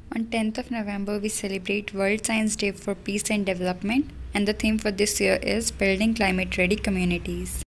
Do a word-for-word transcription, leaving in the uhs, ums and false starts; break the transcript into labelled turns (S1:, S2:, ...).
S1: On tenth of November, we celebrate World Science Day for Peace and Development, and the theme for this year is Building Climate Ready Communities.